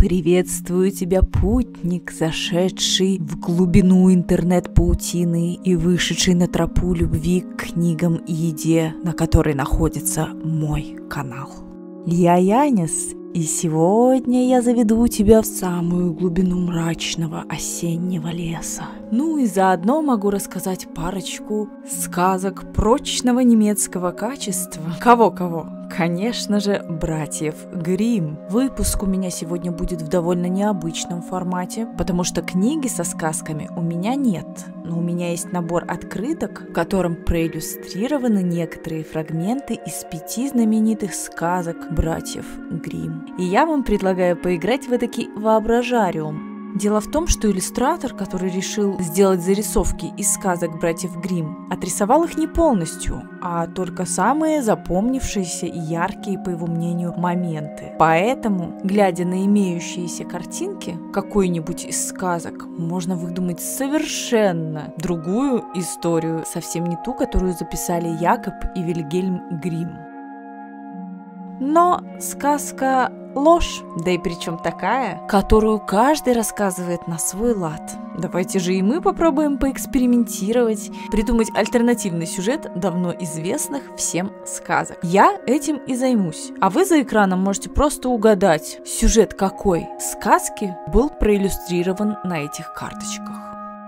Приветствую тебя, путник, зашедший в глубину интернет-паутины и вышедший на тропу любви к книгам и еде, на которой находится мой канал. Я Янис, и сегодня я заведу тебя в самую глубину мрачного осеннего леса. Ну и заодно могу рассказать парочку сказок прочного немецкого качества. Кого-кого? Конечно же, братьев Гримм. Выпуск у меня сегодня будет в довольно необычном формате, потому что книги со сказками у меня нет. Но у меня есть набор открыток, в котором проиллюстрированы некоторые фрагменты из 5 знаменитых сказок братьев Гримм. И я вам предлагаю поиграть в этакий воображариум. Дело в том, что иллюстратор, который решил сделать зарисовки из сказок братьев Гримм, отрисовал их не полностью, а только самые запомнившиеся и яркие, по его мнению, моменты. Поэтому, глядя на имеющиеся картинки какой-нибудь из сказок, можно выдумать совершенно другую историю, совсем не ту, которую записали Якоб и Вильгельм Гримм. Но сказка ложь, да и причем такая, которую каждый рассказывает на свой лад. Давайте же и мы попробуем поэкспериментировать, придумать альтернативный сюжет давно известных всем сказок. Я этим и займусь, а вы за экраном можете просто угадать, сюжет какой сказки был проиллюстрирован на этих карточках.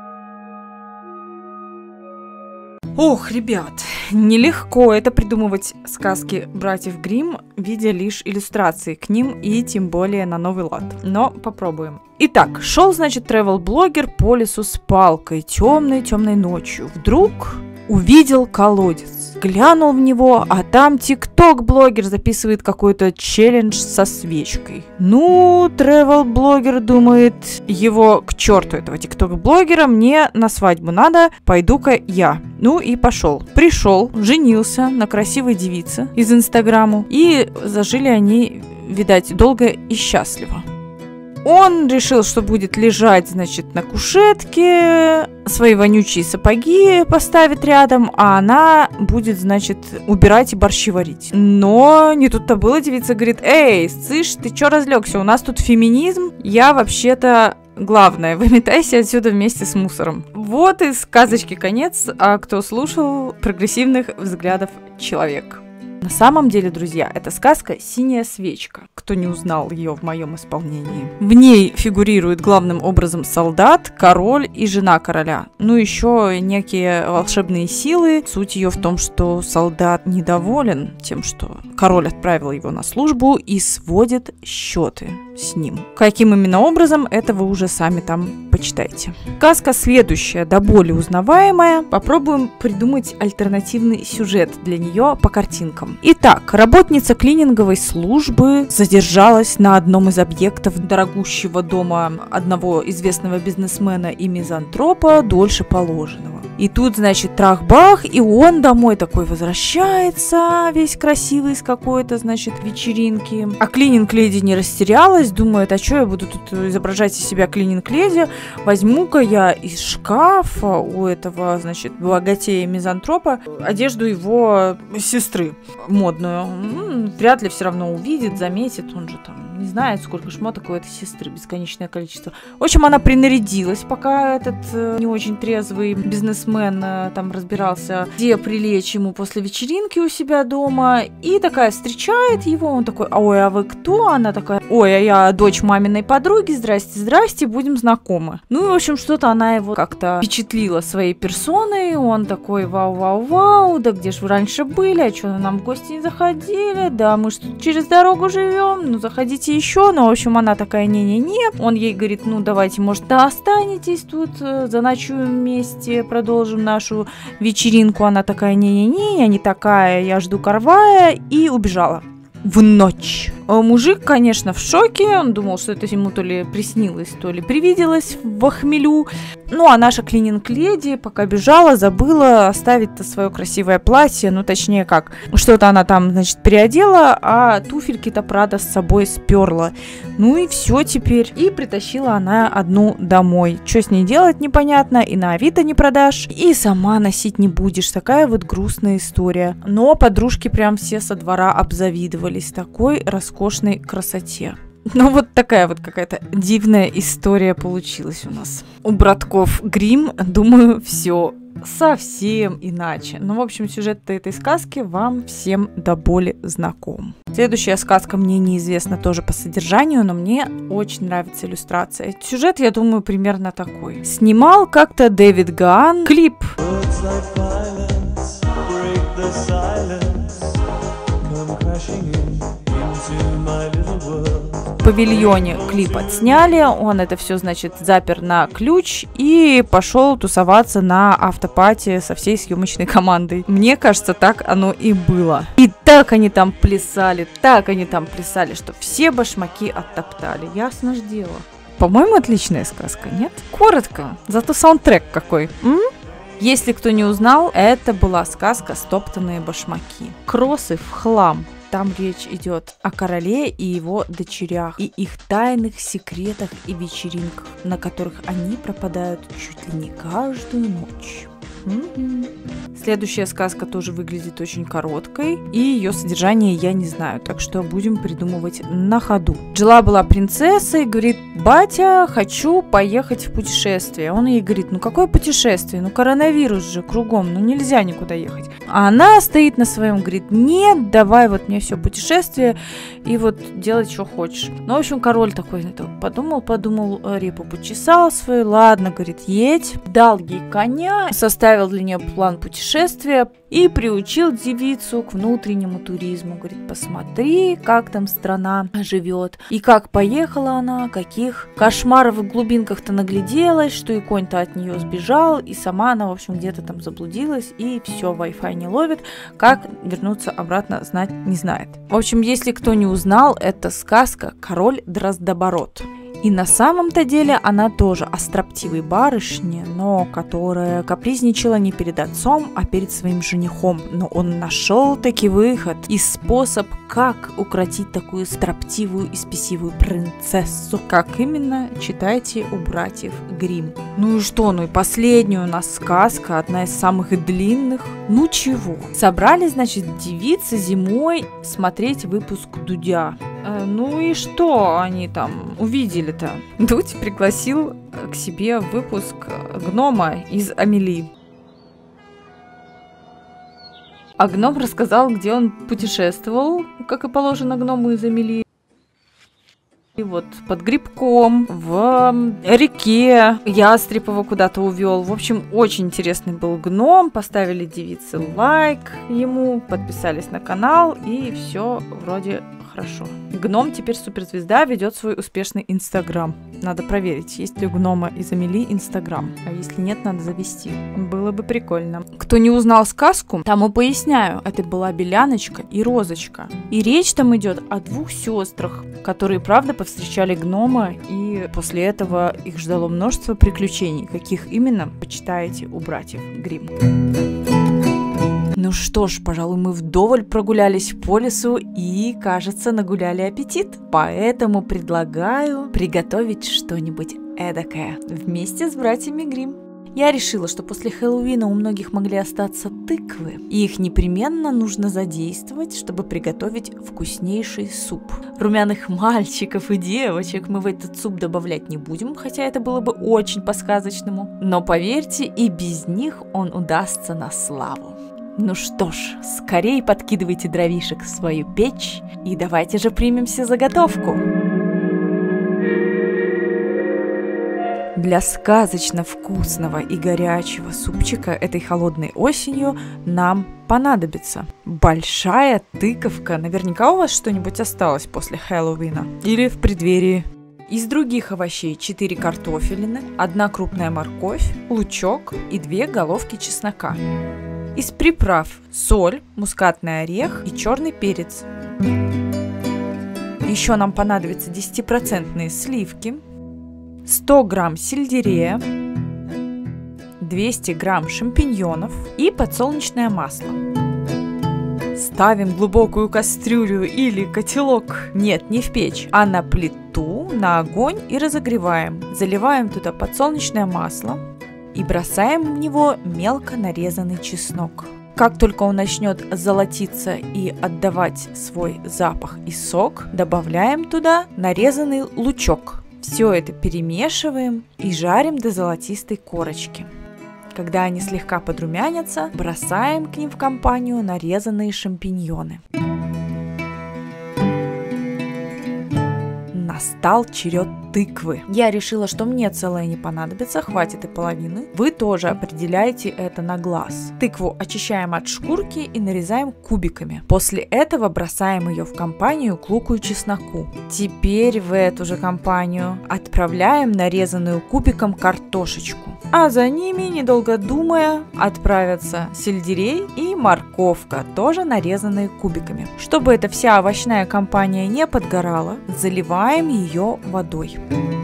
Ох, ребят, нелегко это придумывать сказки братьев Гримм, видя лишь иллюстрации к ним и тем более на новый лад. Но попробуем. Итак, шел, значит, тревел-блогер по лесу с палкой темной ночью. Вдруг увидел колодец. Глянул в него, а там тикток-блогер записывает какой-то челлендж со свечкой. Ну, тревел-блогер думает, его к черту этого тикток-блогера, мне на свадьбу надо, пойду-ка я. Ну и пошел. Пришел, женился на красивой девице из Инстаграму, и зажили они, видать, долго и счастливо. Он решил, что будет лежать, значит, на кушетке, свои вонючие сапоги поставит рядом, а она будет, значит, убирать и борщи варить. Но не тут-то было, девица говорит: «Эй, слышь, ты чё разлегся? У нас тут феминизм, я вообще-то главное, выметайся отсюда вместе с мусором». Вот и сказочки конец, а кто слушал, прогрессивных взглядов человек. На самом деле, друзья, это сказка «Синяя свечка», кто не узнал ее в моем исполнении. В ней фигурирует главным образом солдат, король и жена короля. Ну, еще некие волшебные силы. Суть ее в том, что солдат недоволен тем, что король отправил его на службу и сводит счеты с ним. Каким именно образом, это вы уже сами там почитайте. Сказка следующая, до боли узнаваемая. Попробуем придумать альтернативный сюжет для нее по картинкам. Итак, работница клининговой службы задержалась на одном из объектов дорогущего дома одного известного бизнесмена и мизантропа дольше положенного. И тут, значит, трах-бах, и он домой такой возвращается, весь красивый с какой-то, значит, вечеринки. А клининг-леди не растерялась, думает: а что я буду тут изображать из себя клининг-леди? Возьму-ка я из шкафа у этого, значит, богатея-мизантропа одежду его сестры модную. Вряд ли все равно увидит, заметит, он же там не знает, сколько шмоток у этой сестры, бесконечное количество. В общем, она принарядилась, пока этот не очень трезвый бизнесмен там разбирался, где прилечь ему после вечеринки у себя дома, и такая встречает его, он такой: ой, а вы кто? Она такая: ой, а я дочь маминой подруги, здрасте, будем знакомы. Ну и, в общем, что-то она его как-то впечатлила своей персоной, он такой: вау, да где ж вы раньше были, а что нам в гости не заходили, да мы ж тут через дорогу живем, ну заходите еще. Ну, в общем, она такая: не-не-не. Он ей говорит: ну давайте, может, да останетесь тут, заночуем вместе, продолжим нашу вечеринку. Она такая: не-не-не, я не такая, я жду карвая, и убежала. В ночь. Мужик, конечно, в шоке, он думал, что это ему то ли приснилось, то ли привиделось в хмелю. Ну, а наша клининг-леди, пока бежала, забыла оставить-то свое красивое платье, ну, точнее как, что-то она там, значит, переодела, а туфельки-то Прада с собой сперла. Ну и все теперь. И притащила она одну домой. Что с ней делать, непонятно, и на Авито не продашь, и сама носить не будешь. Такая вот грустная история. Но подружки прям все со двора обзавидовались такой роскошной красоте. Ну вот такая вот какая-то дивная история получилась у нас. У братков Гримм, думаю, все совсем иначе. Ну, в общем, сюжет этой сказки вам всем до боли знаком. Следующая сказка мне неизвестна тоже по содержанию, но мне очень нравится иллюстрация. Сюжет, я думаю, примерно такой. Снимал как-то Дэвид Гаан клип. В павильоне клип отсняли, он это все, значит, запер на ключ и пошел тусоваться на автопати со всей съемочной командой. Мне кажется, так оно и было. И так они там плясали, что все башмаки оттоптали. Ясно ж дело. По-моему, отличная сказка, нет? Коротко, зато саундтрек какой. Если кто не узнал, это была сказка «Стоптанные башмаки». Кроссы в хлам. Там речь идет о короле и его дочерях, и их тайных секретах и вечеринках, на которых они пропадают чуть ли не каждую ночь. Следующая сказка тоже выглядит очень короткой, и ее содержание я не знаю, так что будем придумывать на ходу. Жила-была принцесса и говорит: батя, хочу поехать в путешествие. Он ей говорит: ну какое путешествие? Ну коронавирус же кругом, ну нельзя никуда ехать. А она стоит на своем, говорит: нет, давай вот мне все путешествие и вот делать, что хочешь. Ну, в общем, король такой подумал, репу почесал свою, ладно, говорит, едь. Дал ей коня, составил для нее план путешествия и приучил девицу к внутреннему туризму. Говорит: посмотри, как там страна живет. И как поехала она, каких кошмаров в глубинках-то нагляделась, что и конь-то от нее сбежал, и сама она, в общем, где-то там заблудилась, и все, Wi-Fi не ловит. Как вернуться обратно, знать не знает. В общем, если кто не узнал, это сказка «Король Дроздобород». И на самом-то деле она тоже о строптивой барышне, но которая капризничала не перед отцом, а перед своим женихом. Но он нашел таки выход и способ, как укротить такую строптивую и спесивую принцессу. Как именно, читайте у братьев Гримм. Ну и что, ну и последняя у нас сказка, одна из самых длинных. Ну чего? Собрались, значит, девицы зимой смотреть выпуск Дудя. Ну и что они там увидели-то? Дудь пригласил к себе в выпуск гнома из Амели. А гном рассказал, где он путешествовал, как и положено гному из Амели. И вот под грибком, в реке, ястреб его куда-то увел. В общем, очень интересный был гном. Поставили девицы лайк ему, подписались на канал, и все вроде хорошо. Гном теперь суперзвезда, ведет свой успешный Инстаграм. Надо проверить, есть ли у гнома из Амели Инстаграм. А если нет, надо завести. Было бы прикольно. Кто не узнал сказку, тому поясняю. Это была Беляночка и Розочка. И речь там идет о двух сестрах, которые, правда, повстречали гнома, и после этого их ждало множество приключений. Каких именно, почитаете у братьев Гримм. Ну что ж, пожалуй, мы вдоволь прогулялись по лесу и, кажется, нагуляли аппетит. Поэтому предлагаю приготовить что-нибудь эдакое вместе с братьями Гримм. Я решила, что после Хэллоуина у многих могли остаться тыквы, и их непременно нужно задействовать, чтобы приготовить вкуснейший суп. Румяных мальчиков и девочек мы в этот суп добавлять не будем, хотя это было бы очень по-сказочному. Но поверьте, и без них он удастся на славу. Ну что ж, скорее подкидывайте дровишек в свою печь и давайте же примемся за готовку. Для сказочно вкусного и горячего супчика этой холодной осенью нам понадобится большая тыковка. Наверняка у вас что-нибудь осталось после Хэллоуина или в преддверии. Из других овощей 4 картофелины, 1 крупная морковь, лучок и 2 головки чеснока. Из приправ соль, мускатный орех и черный перец. Еще нам понадобятся 10% сливки, 100 грамм сельдерея, 200 грамм шампиньонов и подсолнечное масло. Ставим глубокую кастрюлю или котелок, нет, не в печь, а на плиту, на огонь и разогреваем. Заливаем туда подсолнечное масло и бросаем в него мелко нарезанный чеснок. Как только он начнет золотиться и отдавать свой запах и сок, добавляем туда нарезанный лучок. Все это перемешиваем и жарим до золотистой корочки. Когда они слегка подрумянятся, бросаем к ним в компанию нарезанные шампиньоны. Настал черед тыквы. Я решила, что мне целая не понадобится, хватит и половины. Вы тоже определяете это на глаз. Тыкву очищаем от шкурки и нарезаем кубиками. После этого бросаем ее в компанию к луку и чесноку. Теперь в эту же компанию отправляем нарезанную кубиком картошечку. А за ними, недолго думая, отправятся сельдерей и морковка, тоже нарезанные кубиками. Чтобы эта вся овощная компания не подгорала, заливаем ее водой.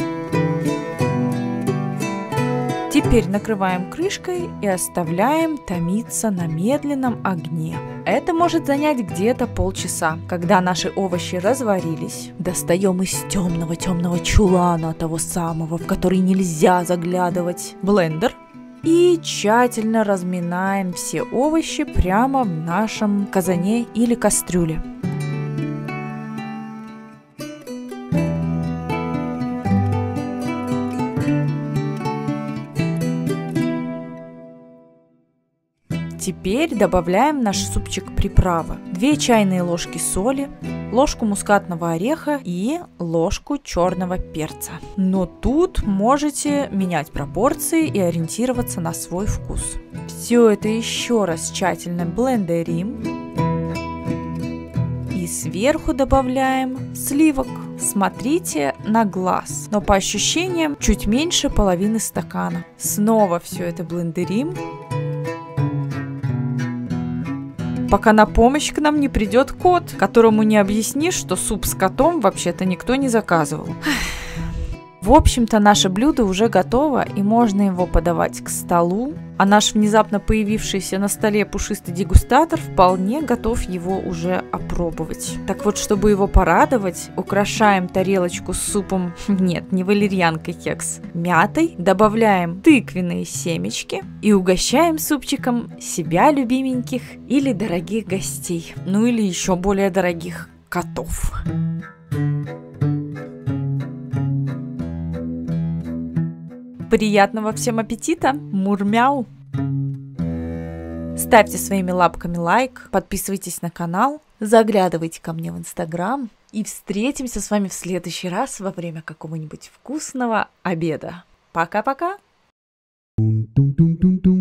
Теперь накрываем крышкой и оставляем томиться на медленном огне. Это может занять где-то полчаса. Когда наши овощи разварились, достаем из темного чулана, того самого, в который нельзя заглядывать, блендер. И тщательно разминаем все овощи прямо в нашем казане или кастрюле. Теперь добавляем в наш супчик приправы. 2 чайные ложки соли, ложку мускатного ореха и ложку черного перца. Но тут можете менять пропорции и ориентироваться на свой вкус. Все это еще раз тщательно блендерим. И сверху добавляем сливок. Смотрите на глаз, но по ощущениям чуть меньше половины стакана. Снова все это блендерим, пока на помощь к нам не придет кот, которому не объяснишь, что суп с котом вообще-то никто не заказывал. В общем-то, наше блюдо уже готово, и можно его подавать к столу, а наш внезапно появившийся на столе пушистый дегустатор вполне готов его уже опробовать. Так вот, чтобы его порадовать, украшаем тарелочку с супом, нет, не валерьянкой кекс, мятой, добавляем тыквенные семечки и угощаем супчиком себя любименьких или дорогих гостей, ну или еще более дорогих котов. Приятного всем аппетита! Мурмяу! Ставьте своими лапками лайк, подписывайтесь на канал, заглядывайте ко мне в Инстаграм и встретимся с вами в следующий раз во время какого-нибудь вкусного обеда. Пока-пока!